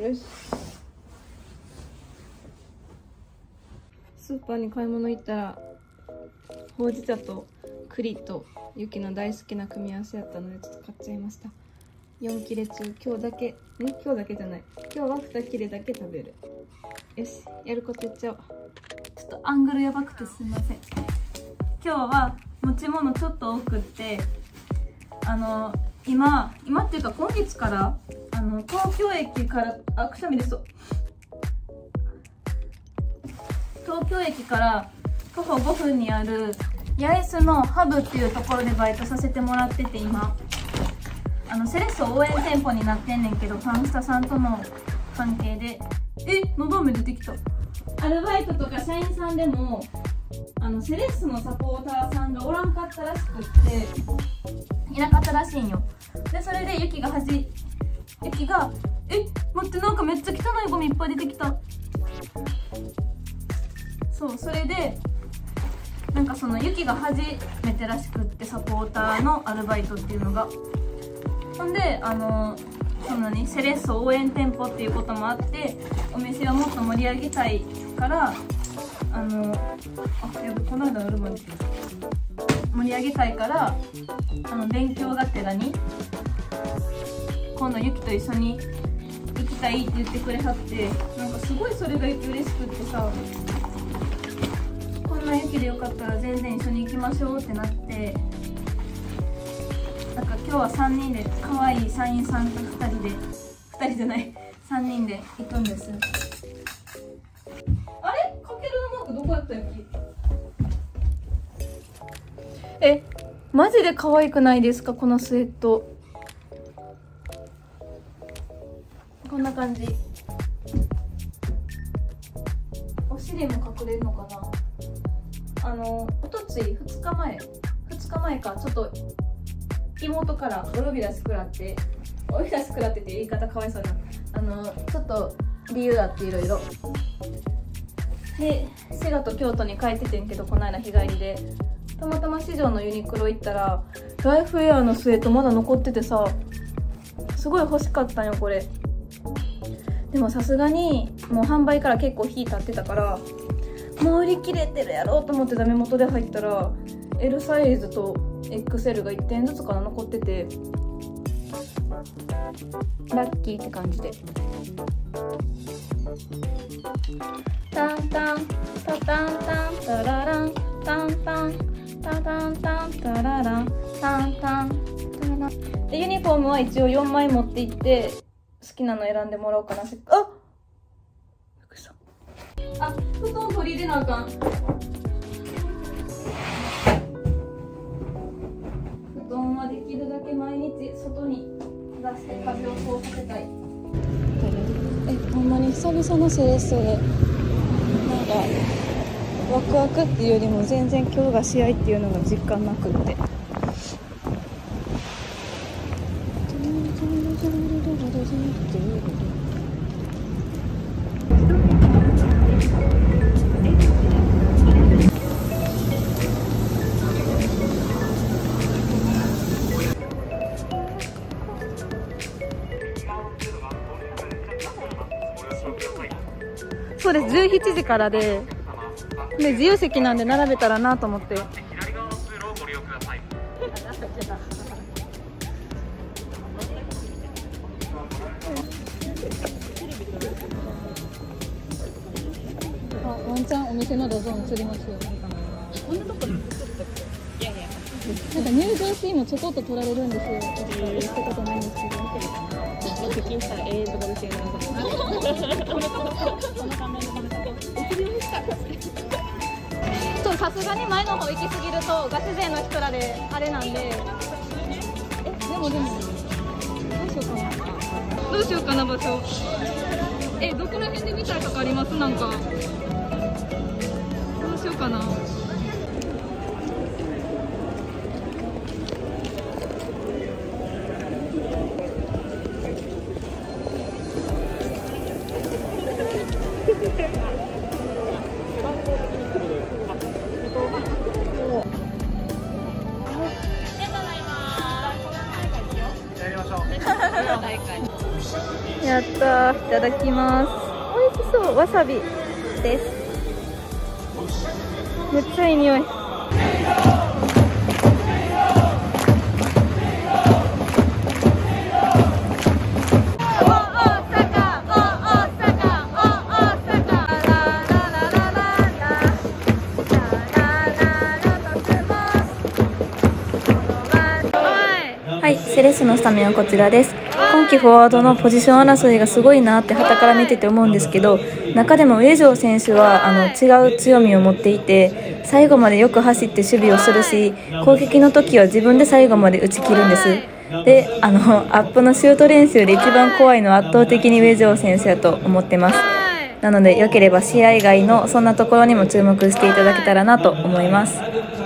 よし。スーパーに買い物行ったらほうじ茶と栗とゆきの大好きな組み合わせやったのでちょっと買っちゃいました。4切れ中、今日だけじゃない、今日は2切れだけ食べる。よし、やることやっちゃおう。ちょっとアングルやばくてすみません。今日は持ち物ちょっと多くって、今っていうか今月から東京駅からくしゃみです。東京駅から徒歩5分にある八重洲のハブっていうところでバイトさせてもらってて、今セレッソ応援店舗になってんねんけど、ファンスタさんとの関係で。のど飴出てきた。アルバイトとか社員さんでもセレッソのサポーターさんがおらんかったらしくって、いなかったらしいんよ。でそれでユキが待って、なんかめっちゃ汚いゴミいっぱい出てきた。そう、それでなんかそのユキが初めてらしくって、サポーターのアルバイトっていうのが。ほんでセレッソ応援店舗っていうこともあって、お店をもっと盛り上げたいから、この間のルマンで盛り上げたいから、勉強がてらに今度ユキと一緒に行きたいって言ってくれはって、なんかすごいそれが嬉しくってさ、こんなユキでよかったら全然一緒に行きましょうってなって、なんか今日は3人で可愛い社員さんと2人じゃない3人で行くんです。あれ、かけるのマークどこやったユキ？マジで可愛くないですか、このスウェット。こんな感じ。お尻も隠れるのかな。おとつい2日前か、ちょっと妹からお呼び出し食らってって言い方かわいそうな、ちょっと理由あっていろいろで滋賀と京都に帰っててんけど、この間日帰りでたまたま市場のユニクロ行ったらライフエアのスウェットまだ残っててさ、すごい欲しかったんよこれ。でもさすがにもう販売から結構日経ってたから、もう売り切れてるやろうと思ってダメ元で入ったら L サイズと XL が1点ずつかな残ってて、ラッキーって感じで。タンタンタタンタンタラランタンタンタタンタンタラランタンタンタラランで、ユニフォームは一応4枚持って行って好きなの選んでもらおうかな。布団取り入れなあかん。布団はできるだけ毎日外に出して風を通させたい。ほんまに久々のセレッソで、なんかワクワクっていうよりも全然今日が試合っていうのが実感なくって。そうです、17時からで自由席なんで並べたらなと思って。ワンチャンお店のドゾーン映りますよ。こんなとこになんか入場シーンもちょこっと撮られるんですよ。行ったことないんですけど。接近したら永遠とかですよね。そう、さすがに前の方行き過ぎるとガチ勢の人らであれなんで。でもどうしようかな場所。どこら辺で見たいとかあります？なんかどうしようかな。いやったー、いただきます。美味しそう。わさびです。めっちゃいい匂い。はい、セレッソのスタメンはこちらです。今季フォワードのポジション争いがすごいなって傍から見てて思うんですけど、中でも上条選手は違う強みを持っていて、最後までよく走って守備をするし、攻撃の時は自分で最後まで打ち切るんです。で、アップのシュート練習で一番怖いのは圧倒的に上条選手だと思ってます。なので、よければ試合外のそんなところにも注目していただけたらなと思います。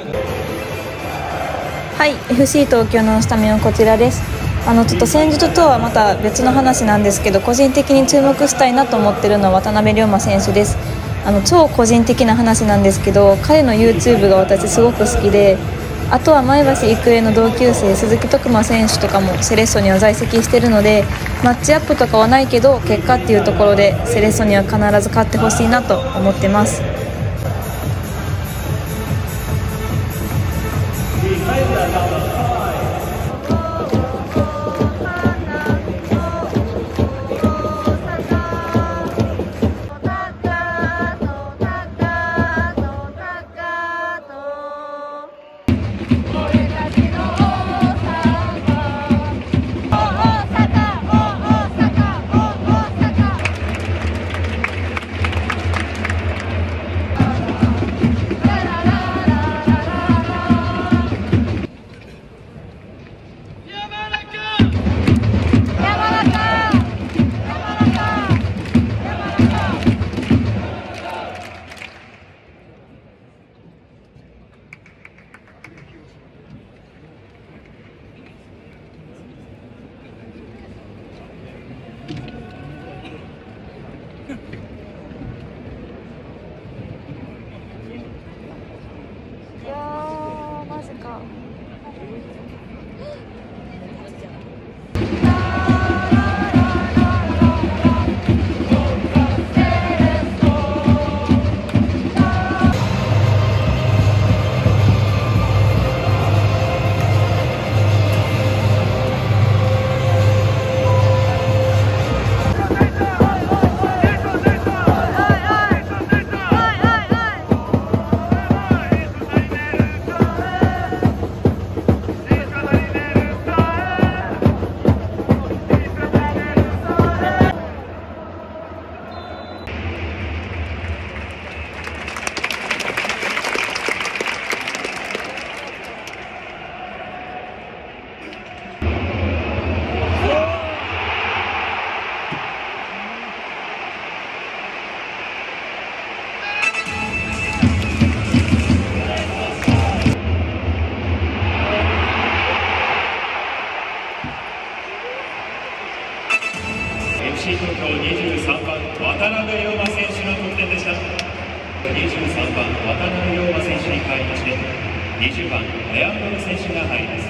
はい、FC 東京のスタメンはこちらです。ちょっと戦術とはまた別の話なんですけど、個人的に注目したいなと思ってるのは渡辺龍馬選手です。超個人的な話なんですけど、彼の YouTube が私すごく好きで、あとは前橋育英の同級生鈴木徳馬選手とかもセレッソには在籍しているので、マッチアップとかはないけど結果っていうところでセレッソには必ず勝ってほしいなと思ってます。マジか。 FC 東京23番渡辺龍馬選手の得点でした。23番渡辺龍馬選手に代わりまして20番レアンドロ選手が入ります。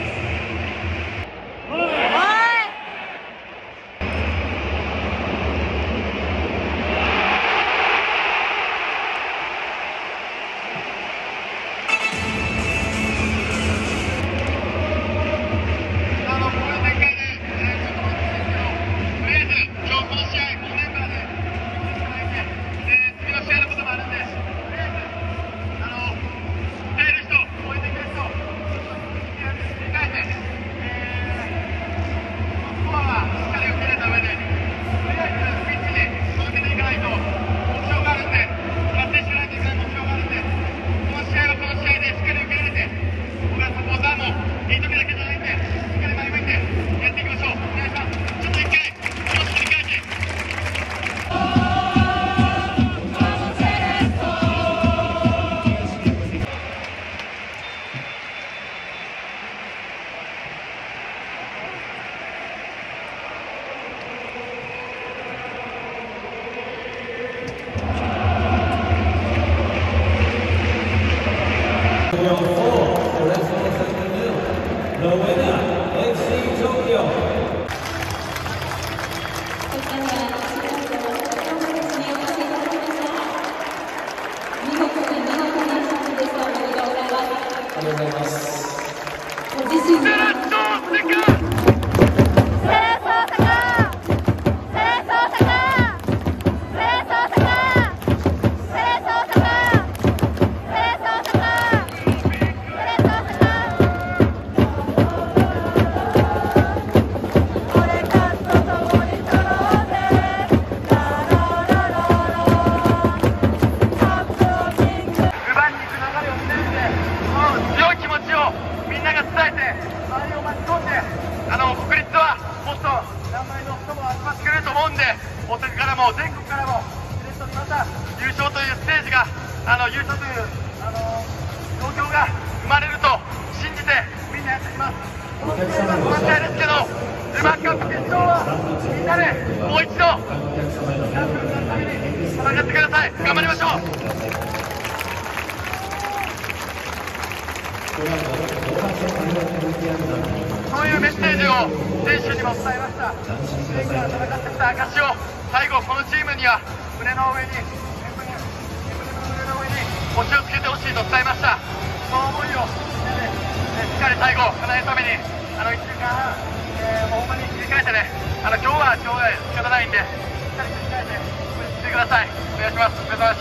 お疲れ様りがとうございます。 自信大阪からも全国からも優勝というステージが優勝という状況が生まれると信じてみんなやってきます。この試合は不間違いですけど、ルヴァンカップ決勝はみんなでもう一度チャンピオンになるために戦ってください。頑張りましょう。そういうメッセージを選手にも伝えました。前から戦ってきた証を最後このチームには胸の上に星をつけてほしいと伝えました。その思いをみんなでしっかり最後叶えるために1週間半、もうほんまに切り替えてね、今日は仕方ないんでしっかり切り替えて応援してください。お願いします。お疲れ様でした。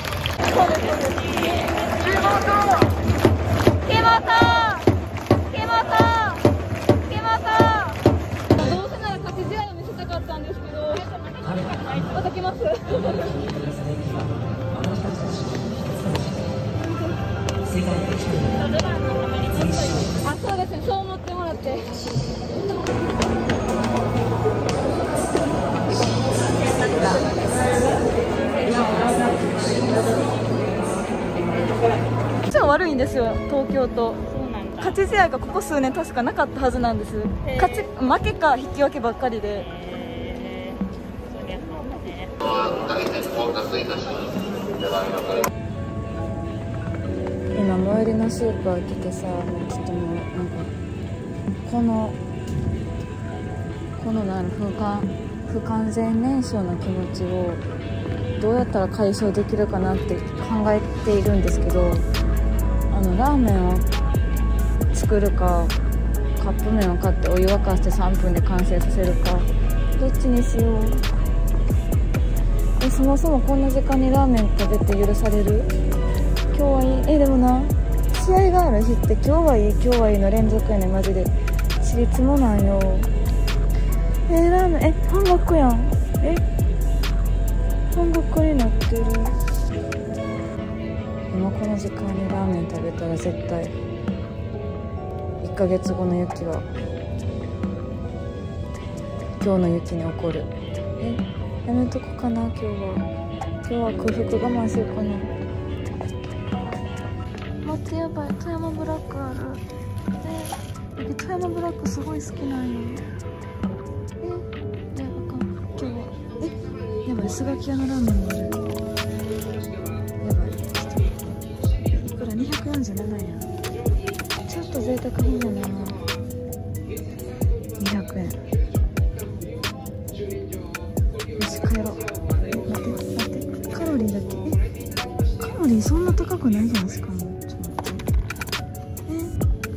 どうせなら勝ち試合を見せたかったんですけど、また来ます。あ、そうですね、そう思ってもらって。ちょっと悪いんですよ、東京と。勝ち試合がここ数年確かなかったはずなんです。負けか引き分けばっかりで。今最寄りのスーパー来てさ、もうちょっともうなんかこの不完全燃焼の気持ちをどうやったら解消できるかなって考えているんですけど、ラーメンを作るかカップ麺を買ってお湯沸かして3分で完成させるか、どっちにしよう。そもそもこんな時間にラーメン食べて許される？今日はいい？でもな、試合がある日って今日はいい今日はいいの連続やねん、マジで。ちりつもなんよ。ラーメン半額やん。半額になってる。今この時間にラーメン食べたら絶対1ヶ月後の雪は今日の雪に起こる。やめとこかな。今日は空腹我慢しようかな。待って、やばい、富山ブラックある。富山ブラックすごい好きなんよ。あかん、今日はやばい、スガキ屋のラーメンもある。やばい、いくら247円。ちょっと贅沢品だな。200円。よし、帰ろう。待って、カロリーだけ。カロリーそんな高くないじゃん。しかもちょっと待って。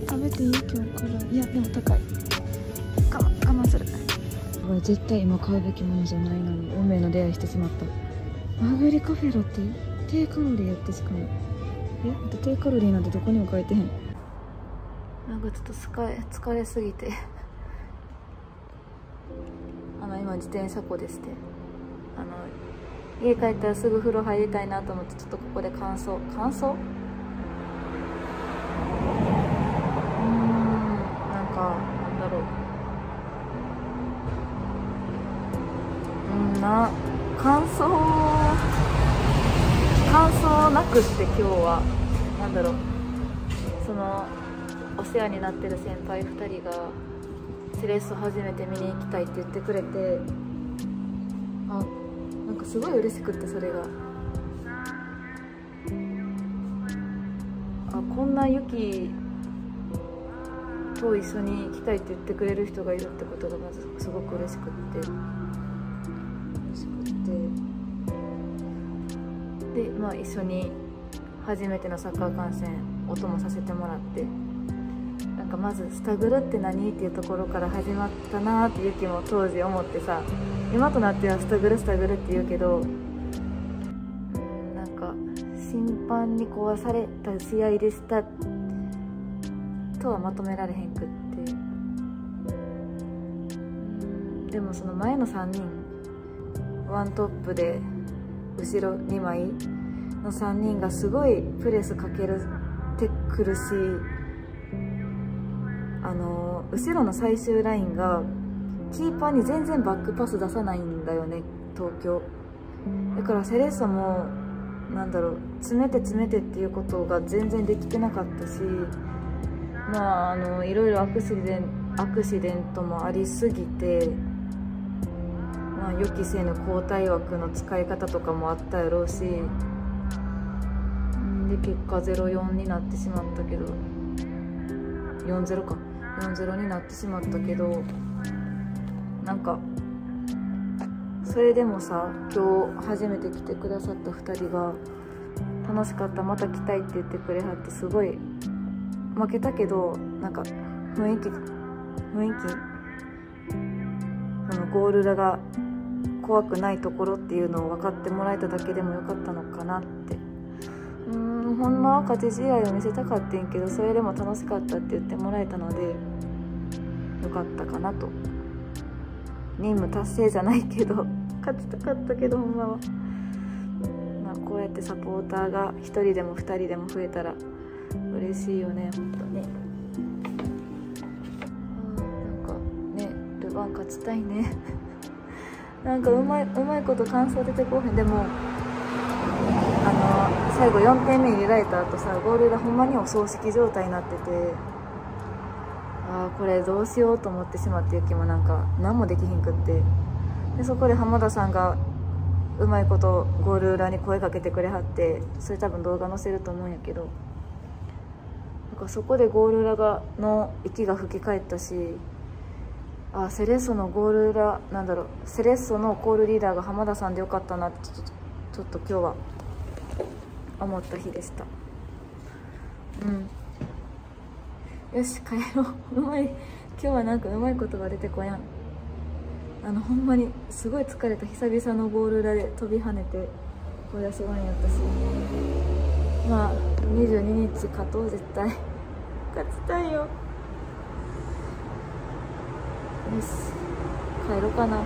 食べていい今日から。いやでも高い。我慢する。これ絶対今買うべきものじゃないのに運命の出会いしてしまった。マグリカフェラテ低カロリーやって。しかも低カロリーなんてどこにも書いてへん。なんかちょっと疲れすぎて今自転車庫でして、家帰ったらすぐ風呂入りたいなと思って、ちょっとここで乾燥なんかなんだろう、乾燥なくして今日はなんだろう、お世話になってる先輩2人がセレッソ初めて見に行きたいって言ってくれて、なんかすごい嬉しくって、それがこんな雪と一緒に行きたいって言ってくれる人がいるってことがまずすごく嬉しくってで、一緒に初めてのサッカー観戦音もさせてもらって、なんかまずスタグルって何っていうところから始まったなーってゆきも当時思ってさ、今となってはスタグルって言うけど、なんか審判に壊された試合でしたとはまとめられへんくって、でもその前の3人ワントップで後ろ2枚の3人がすごいプレスかけてくるし、後ろの最終ラインがキーパーに全然バックパス出さないんだよね、東京。だからセレッソもなんだろう、詰めてっていうことが全然できてなかったし、まあいろいろアクシデントもありすぎて、まあ、予期せぬ交代枠の使い方とかもあったやろうし、で結果 0-4 になってしまったけど、 4-0 か 4-0 になってしまったけど、なんかそれでもさ、今日初めて来てくださった2人が楽しかった、また来たいって言ってくれはって、すごい負けたけどなんか雰囲気そのゴール裏が怖くないところっていうのを分かってもらえただけでもよかったのかなって。ほんまは勝ち試合を見せたかったんけど、それでも楽しかったって言ってもらえたのでよかったかなと。任務達成じゃないけど勝ちたかったけど、ほんまはまあこうやってサポーターが1人でも2人でも増えたら嬉しいよね、ほんとね。なんかね、ルヴァン勝ちたいねなんかうまいこと感想出てこうへん。でも最後4点目入れられた後さ、ゴールがほんまにお葬式状態になってて、これどうしようと思ってしまって、ゆきもなんか何もできひんくって、でそこで浜田さんがうまいことゴール裏に声かけてくれはって、それ多分動画載せると思うんやけど、なんかそこでゴール裏の息が吹き返ったし、セレッソのゴール裏セレッソのコールリーダーが浜田さんでよかったなってちょっと今日は思った日でした。よし帰ろう。今日はなんかうまい言葉出てこやん。ほんまにすごい疲れた。久々のゴール裏で飛び跳ねて声出しワンやったし、まあ22日勝とう、絶対勝ちたいよ。よし帰ろうかな。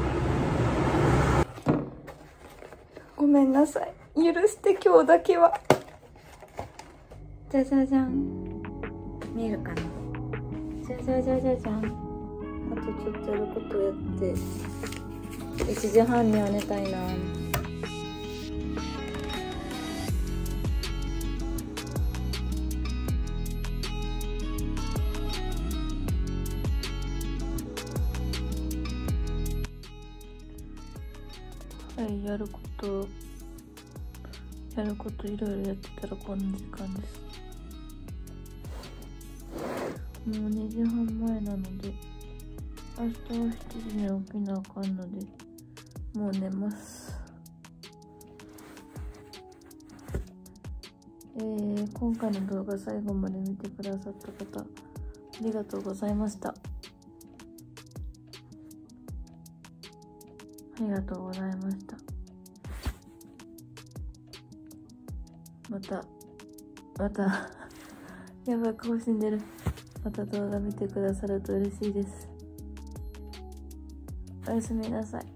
ごめんなさい、許して今日だけは。じゃじゃじゃん、見えるかな。じゃじゃじゃじゃじゃん。あとちょっとやることやって1時半には寝たいな。はい、やることいろいろやってたらこんな時間です。もう2時半前なので、明日は7時に起きなあかんので、もう寝ます。今回の動画最後まで見てくださった方、ありがとうございました。ありがとうございました。またやばい、更新出る。また動画見てくださると嬉しいです。おやすみなさい。